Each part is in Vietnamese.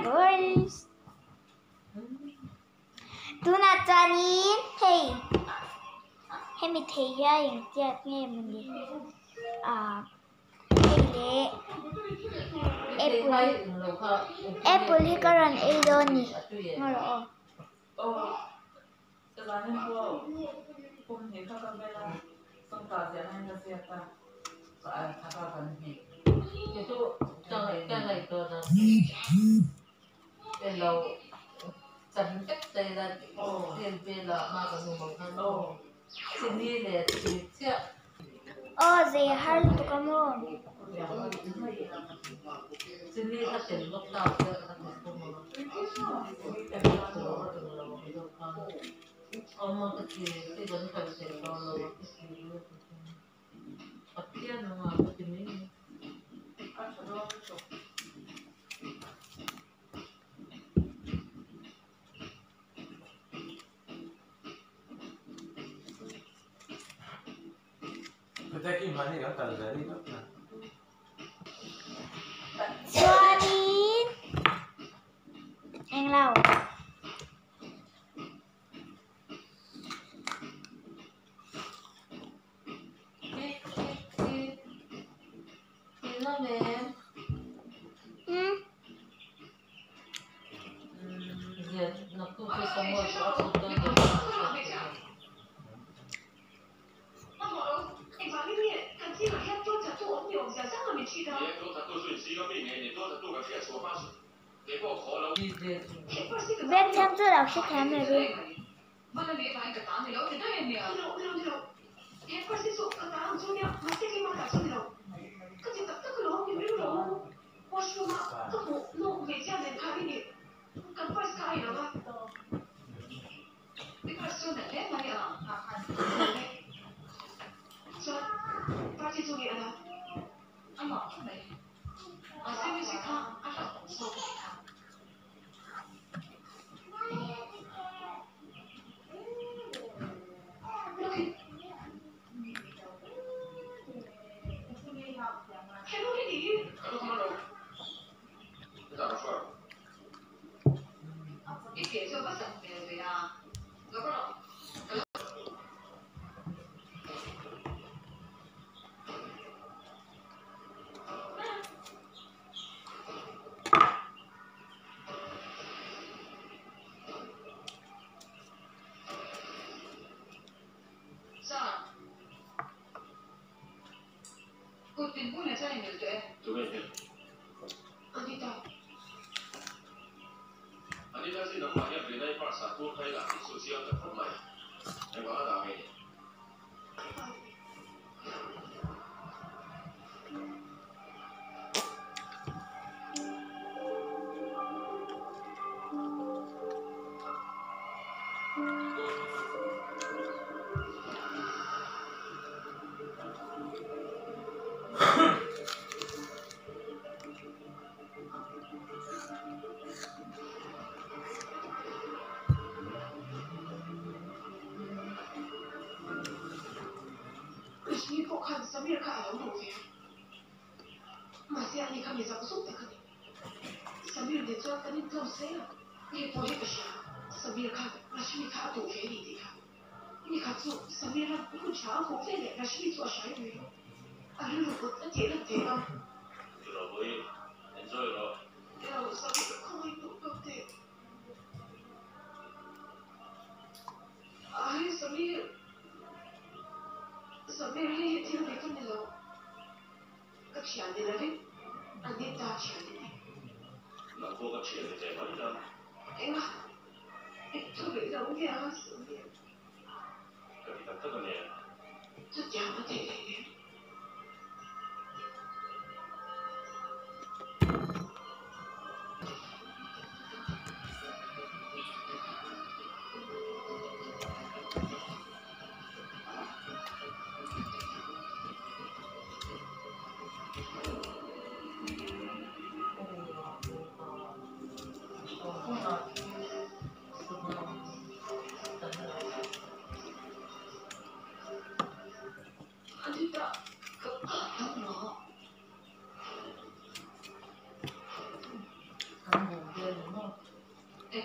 girls. Do not Johnny. Hey. Hey mi thấy ra những chiếc nghe mình đi. Hey lệ. Apple hi karan ay doni. Ngaro. Itu jangan itu kalau chẳng cách đây là tiền về là mà còn dùng bằng thân xin đi để tiền trước They hard to come on. xin đi các tiền lúc nào trước các tiền không mà cái vấn đề sẽ có lâu cái bắt tiền mà bắt tiền này Cái money nó cần cái đi đó. Johnny. Anh lau. nó về giờ nó cứ phải sống ở chỗ chúng tôi được Biết xem tôi đọc sách khám này đi. Anita 先諗埋一邊呢，80多批男數之後就分咪，你講一啖氣。 Samir ka ayaw mo kaya. Masih ani kami sa kusog ta kani. Samir de tuwa kani tau saya. Ni pohe ka siya. Samir ka Rashmi ka ato kaya ni ka. Ni ka tu Samir na ku cha ko kaya Rashmi tuwa siya ni. Ano ko ta tira tira. Tira boy. Enjoy lo. Pero Samir ko ay te. Ay Samir. Samir hay tira dito nila. Kachiyan nila rin. Andit ta chiyan nila. Naku ka chiyan ni Jai Marita. Nga. Ito rin lang niya Samir. Kapitag ka niya. Sadya matay niya.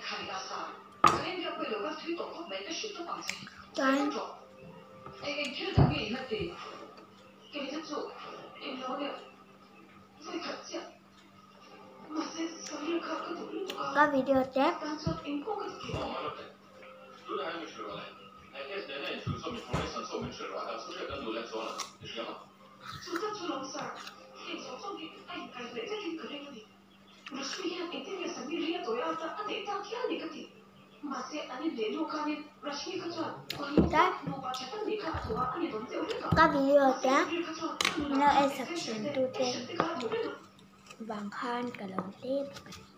看你阿三，昨天要为了个推动国美的学的房子， 真做，听到咩嘢地，記得做，我哋會合作，或者所有客嗰度都ก็วิดีโอแจ๊บ當作英國嘅地方。 昨天还没吃完嘞，开始那你说明从来上次我们吃完了，宿舍跟都来做了，你知道吗？ 做得出龍山，現在終於係係嚟得見佢哋嗰啲，我雖然一定要上面呢一度有得一定當天你嗰啲，或者อันนี้เดี๋ยว看นี่ราชมีเขาจะคนนี้ก็โนบาเชตันนี่ค่ะตัวอันนี้ต้องเจ้าเรื่องก็วิดีโอแจ๊บแล้วไอ้สับเสียงตูเต้นบางข้านกับลงเต้น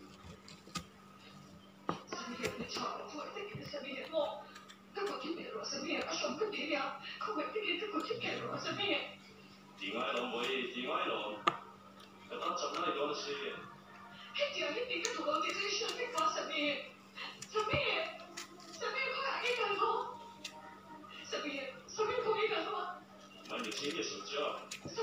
點解老妹？點解老？咁啱就啱你講嘅事。買你錢嘅手腳。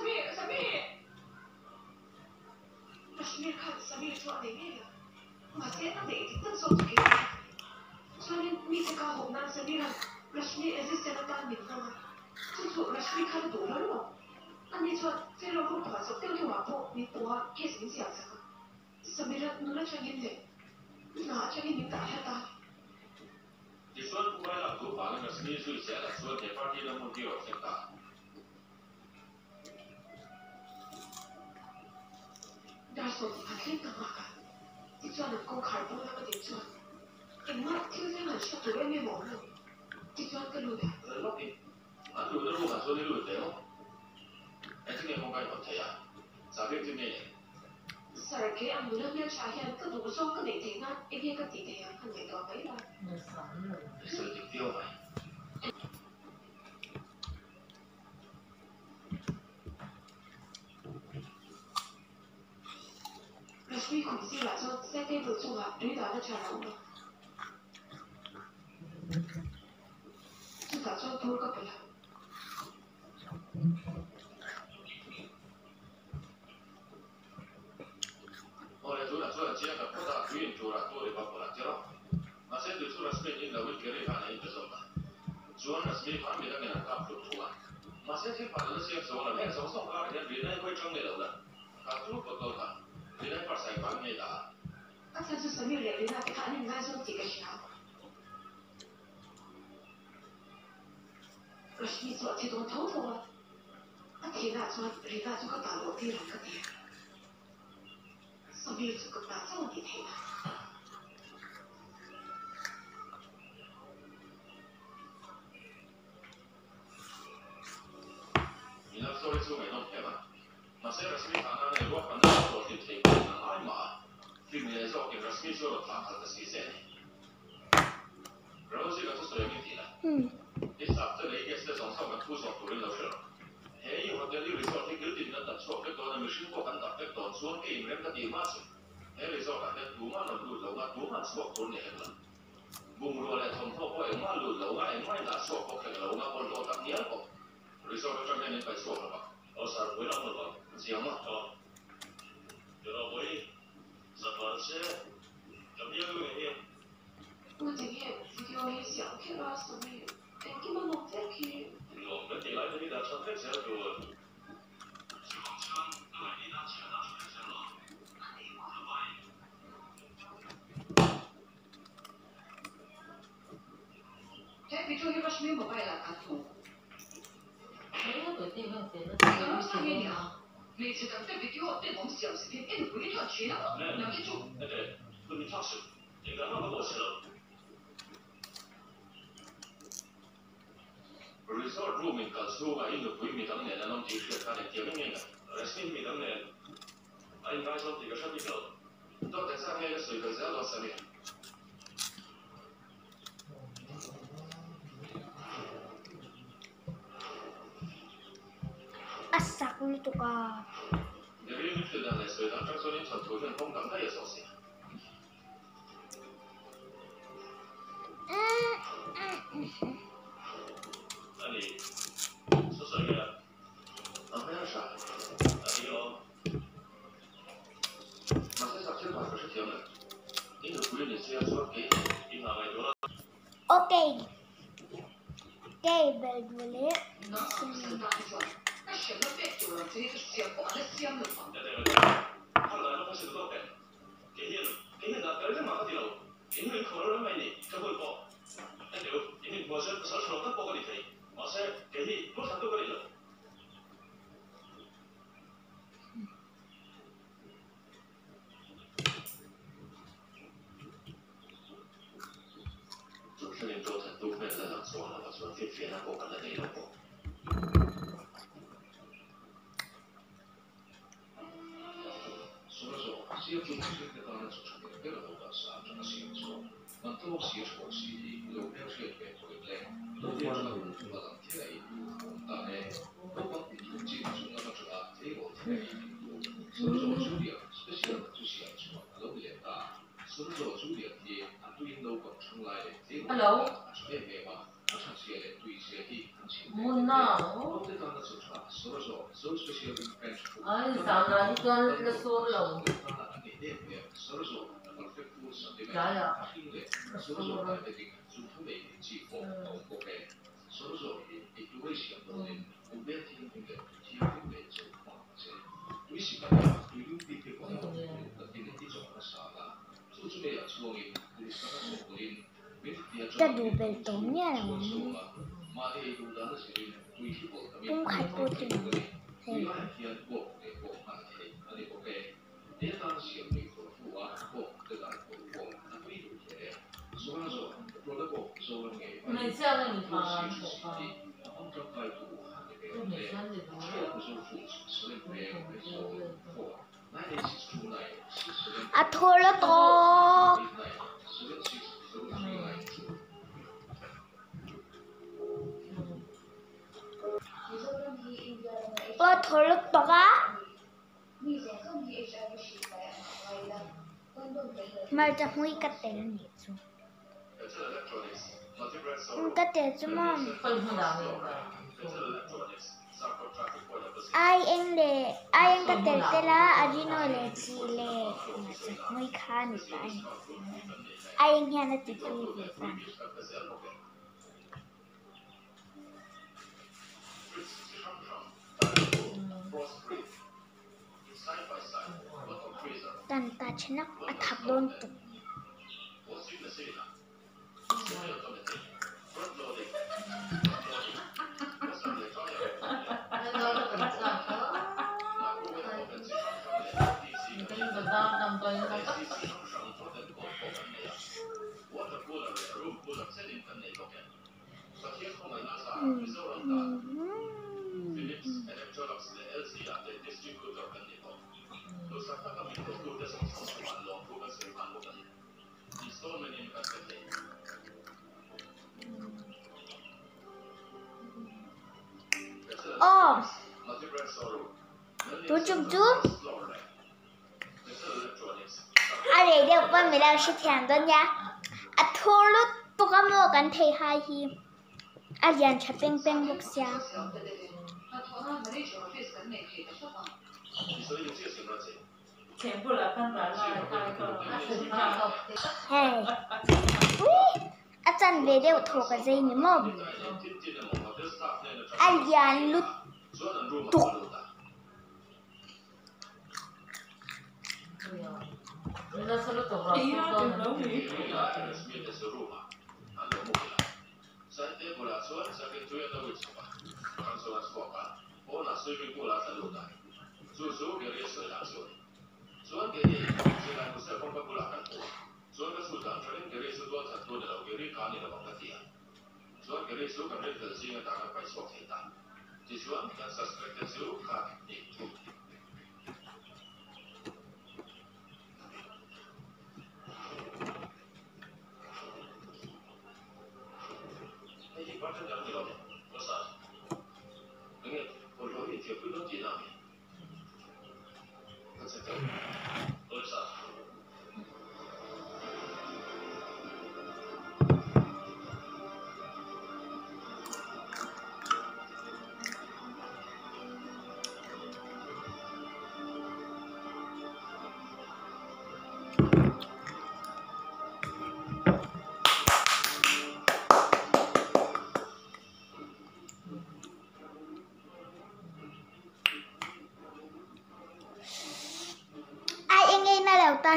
อันนี้ช่วยที่เราพูดภาษาเที่ยวที่ว่าพวกมีตัวแค่สิ่งเสียงสักสมัยนั้นนู้นช่วยยินเลยน่าช่วยยินตาให้ตา你说不买了，都把那个水水写了，说电话机的目标挺大。 ดาสุดพัดเล่นต่างหากที่ช่วยนักกงขายตัวแล้วก็เด็กช่วยเอ็งว่าที่เรื่องนั้นช่วยตัวไม่หมดเลยที่ช่วยก็รู้ได้老弟，俺有的路还说的路对哦。ไอ้ที่เนี่ยคงไปหมดเลยอ่ะสาเหตุที่นี่สารเคอันนู้นเนี่ยชาเฮียนก็ดูช่องก็เด็กๆนะไอ้เพี้ยก็ติดเลยอ่ะอันไหนต่อไปล่ะ所以丢ไปเราช่วยคนที่ละช่วยเซตเตอร์ดูช่วยดูดาวได้ชาเราเนาะช่วยช่วยพูดก็ไปละ我来做了做了，接着不打运做了做的把不了接了，那现在做了是因为我给你看了一个什么，做了是方面的给人家不出啊，那现在把这些说了，那时候送他人家别人会整的了，他做不到的，别人把晒方面的。 那他是什么原因呢？他应该说几个小。我是你做这种偷偷啊，那天那做人家做个大楼地两个点。สมัยสุกตาเจ้าดีเท่า你那说的就没弄对吧？那现在是看那那我反正做的挺难挨嘛，对面的说给他是说了他他的时间，然后这个是属于问题了。你啥这里也是从上面突上突人都是了。嘿，我这里说这个点那说这个那没生活很大，这个说给你们个地方去。嘿，你说反正多嘛能路路嘛多嘛说多年了，บุ้งรัวเลยทนพ่อพ่อเอ็งว่าหลุดแล้วว่าเอ็งไม่น่าชั่วพอแข่งแล้วว่าคนรอตั้งเนี้ยก็รีสอร์ทจะไม่ได้ไปชั่วหรอกเอาสารไว้แล้วมันว่าเสียมั้งอ๋อเดี๋ยวเราไว้สักวันเช่จะมีอะไรเนี่ย我今天video也想看到什么，哎，你们弄这个。 我们得来这里的车太小了。是往车，那你拿钱拿出来先了。 这比这个把什么没摆了，他做。 咁生意啊，你这咁对比对我对我们小视频一路不一条去了，两个做。 对，不能超市，你刚刚把我吃了。Resort rooming kanssa suuga inno kuimitanne ja non tiedä hänen tiedäminen. Resmin mitanne. Ai kai se on tiedä se mikä. Totta saa meille syitä se alossa niin. อัสสักนี่ตุกา Yuri nyt tänne syitä Jacksonin sattuisen konkan tai sosia. Ani, sosia. Apa sa? Ani yo. 那这啥情况不是挺的？你 Ok, vel volé. 那什么别丢了，这个香我的香了嘛。 主持人周晨都没有在那说了，我说这别那过分的内容。 Hello. Muna. Ay, sana ikan na solo. Kaya. จะดูเป็นตรงเนี่ยแหละมั้งปุ้งไข่ปูถึงเฮ้ย没见过你发头发，就每天得读。 อะโทรตกว่าโทรตกอะมันจะหุยกระเตนนี่จูมันกระเตนจูมั่ง会不难明白。 ไอเองเลยไอเองกระเตนแต่ละอาจิโนเลยจีเลยมันจะหุยข้านี่ไปไอเองเฮียน่ะติดคุยอยู่ฟังตันตาชนะอัฐบโดนตุกอ๋อดูจุ๊บจุ๊บอะไรเดี๋ยวป้าไม่ได้ชิดแทนต้นยาอัดโทรตุกมอกันเทหายฮีอายันชัดเป็นบุกเสีย全部来看咱了，看个， เฮ้ยอุ๊ยอาจารย์เวเดียวโทรกันใจนี่มอบอายันลุตุก那是不是走了？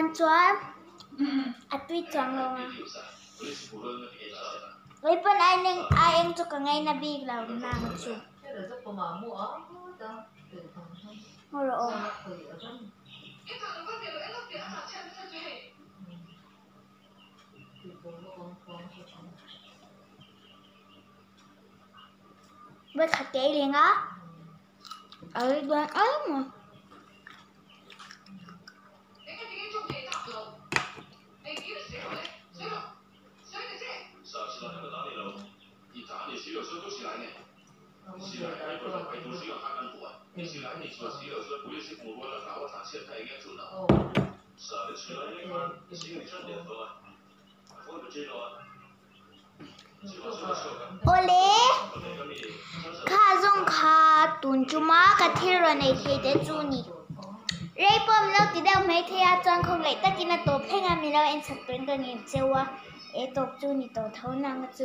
chuan atui chang lo nga lấy bên ai anh cho cả ngày na big là nàng chu thế là rất có mà mua đó từ thằng thân ngồi rồi từ ở trong Em thằng nó có việc em có việc mà chân chân về. từ con với khát kế liền á ở đoạn ấy mà Em cái gì trong thể tạo rồi. Em nghĩ là谁了？谁了？谁的这？ 是啊，是啊，那个哪里了？你哪里谁有说都起来呢？ không 起 có 来， thể 一会儿拜托谁要他干活啊？你起来，你说谁有说不是谁补过了，打我打气太应该准了。 ồ 是啊，你起来你看，谁有这点喝啊？我不知道啊。 ô lê kha dung kha tun chuma ka thiro nei thei te chu ni rei pom lo ti deu mai thea chang không lại ta kina to phenga mi lo en sak pen ka ngin chewa e tok chu ni to thau nang chu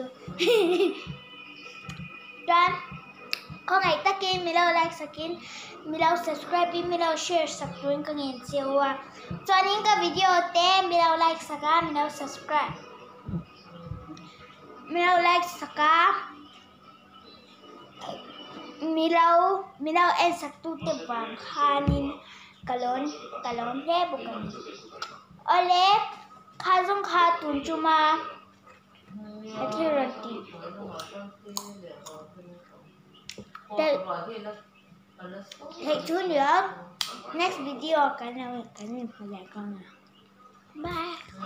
dan không lại ta ki mi lo like sakin mi lo subscribe mi lo share sak pen ka ngin chewa chuanin ka video te mi lo like saka mi lo subscribe Milau like saka Milau en saktu te bang khanin kalon le bukan ole khazong kha tun chuma athirati hey chu nữa next video cái nào phải con à bye